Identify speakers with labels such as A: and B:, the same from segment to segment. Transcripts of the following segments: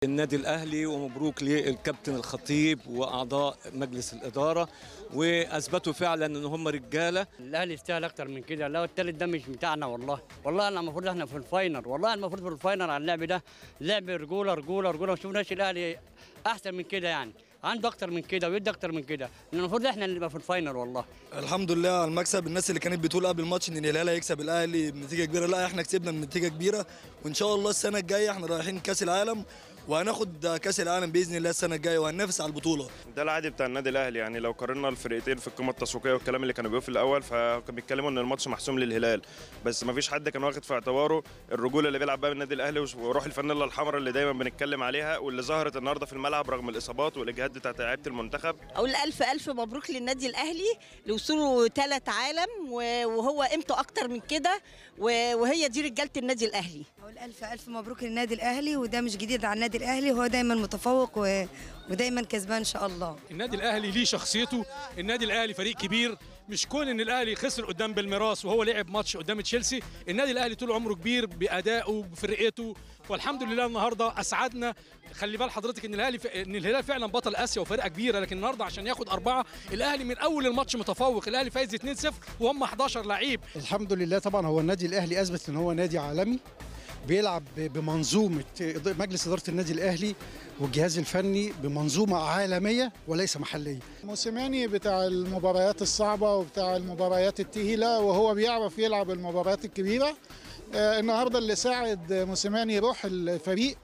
A: النادي الأهلي ومبروك للكابتن الخطيب وأعضاء مجلس الإدارة، وأثبتوا فعلا إن هم رجالة.
B: الأهلي يستاهل أكتر من كده. لا التالت ده مش بتاعنا والله أنا المفروض إحنا في الفاينل، والله المفروض في الفاينل على اللعب ده، لعب رجولة رجولة رجولة. ما شفناش الأهلي أحسن من كده، يعني عنده أكتر من كده ويدي أكتر من كده. المفروض إحنا اللي نبقى في الفاينل والله.
C: الحمد لله على المكسب. الناس اللي كانت بتقول قبل الماتش ان الهلال هيكسب الاهلي بنتيجه كبيره، لا احنا كسبنا بنتيجه كبيره، وان شاء الله السنه الجايه احنا رايحين كاس العالم وهناخد كاس العالم باذن الله السنه الجايه وهننافس على البطوله.
D: ده العادي بتاع النادي الاهلي، يعني لو قارنا الفرقتين في القمه التسويقيه والكلام اللي كانوا بيقولوا في الاول، فكانوا بيتكلموا ان الماتش محسوم للهلال، بس ما فيش حد كان واخد في اعتباره الرجوله اللي بيلعب بها النادي الاهلي وروح الفانيلا الحمراء اللي دايما بنتكلم عليها واللي ظهرت النهارده في الملعب رغم الاصابات والاجهاد بتاعت لعيبه المنتخب.
E: اقول الف مبروك للنادي الاهلي لوصوله 3 عالم، وهو قيمته اكتر من كده، وهي دي رجاله النادي الاهلي.
F: اقول الف مبروك للنادي الاهلي، وده مش جديد على النادي الاهلي، هو دايما متفوق ودايما كسبان ان شاء الله.
G: النادي الاهلي ليه شخصيته، النادي الاهلي فريق كبير، مش كون ان الاهلي خسر قدام بالميراس وهو لعب ماتش قدام تشيلسي. النادي الاهلي طول عمره كبير بادائه بفرقته، والحمد لله النهارده اسعدنا. خلي بال حضرتك ان الهلال فعلا بطل اسيا وفرقه كبيره، لكن النهارده عشان ياخد 4 الاهلي من اول الماتش متفوق، الاهلي فايز 2-0 وهم 11 لعيب.
H: الحمد لله. طبعا هو النادي الاهلي اثبت ان هو نادي عالمي بيلعب بمنظومه مجلس اداره النادي الاهلي والجهاز الفني بمنظومه عالميه وليس محليه.
I: موسيماني بتاع المباريات الصعبه وبتاع المباريات التقيله، وهو بيعرف يلعب المباريات الكبيره. النهارده اللي ساعد موسيماني روح الفريق.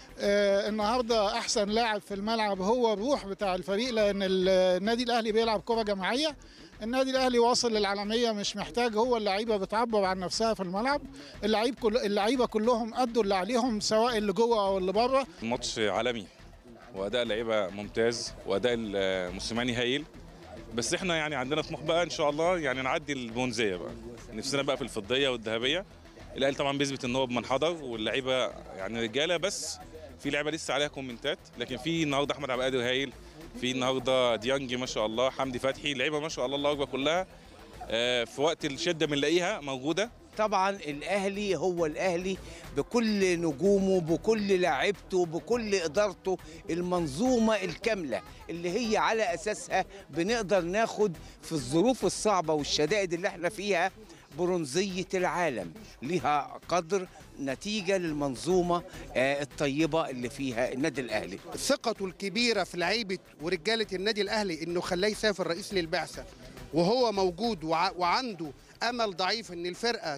I: النهارده احسن لاعب في الملعب هو الروح بتاع الفريق، لان النادي الاهلي بيلعب كره جماعيه. النادي الاهلي واصل للعالميه، مش محتاج، هو اللعيبه بتعبر عن نفسها في الملعب. اللعيبه كلهم ادوا اللي عليهم سواء اللي جوه او اللي بره.
J: الماتش عالمي واداء اللعيبه ممتاز واداء موسيماني هايل، بس احنا يعني عندنا طموح بقى ان شاء الله، يعني نعدي البونزيه بقى، نفسنا بقى في الفضيه والذهبيه. الاهلي طبعا بيثبت ان هو بمنحدر واللعيبه يعني رجاله، بس في لعبه لسه عليها كومنتات، لكن في النهارده احمد عبد القادر هايل، في النهارده ديانج ما شاء الله، حمدي فتحي، لعيبه ما شاء الله الله اكبر كلها في وقت الشده بنلاقيها موجوده.
K: طبعا الاهلي هو الاهلي بكل نجومه بكل لاعيبته بكل ادارته، المنظومه الكامله اللي هي على اساسها بنقدر ناخد في الظروف الصعبه والشدائد اللي احنا فيها برونزيه العالم، لها قدر نتيجه للمنظومه الطيبه اللي فيها النادي الاهلي.
L: ثقته الكبيره في لعيبه ورجاله النادي الاهلي انه خلاه يسافر رئيس للبعثه وهو موجود وعنده امل ضعيف ان الفرقه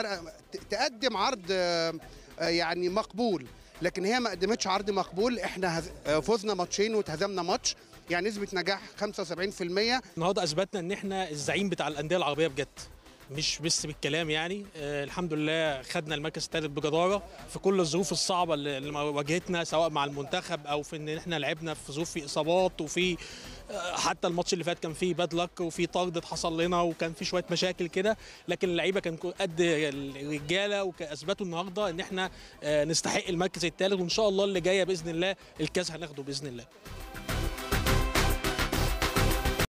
L: تقدم عرض يعني مقبول، لكن هي ما قدمتش عرض مقبول. احنا فزنا ماتشين واتهزمنا ماتش، يعني نسبه نجاح 75%.
M: النهارده اثبتنا ان احنا الزعيم بتاع الانديه العربيه بجد، مش بس بالكلام يعني. الحمد لله خدنا المركز الثالث بجداره في كل الظروف الصعبه اللي واجهتنا، سواء مع المنتخب او في ان احنا لعبنا في ظروف في اصابات، وفي حتى الماتش اللي فات كان فيه باد لك وفي طرد حصل لنا وكان في شويه مشاكل كده، لكن اللعيبه كان قد الرجاله واثبتوا النهارده ان احنا نستحق المركز الثالث، وان شاء الله اللي جايه باذن الله الكاس هناخده باذن الله.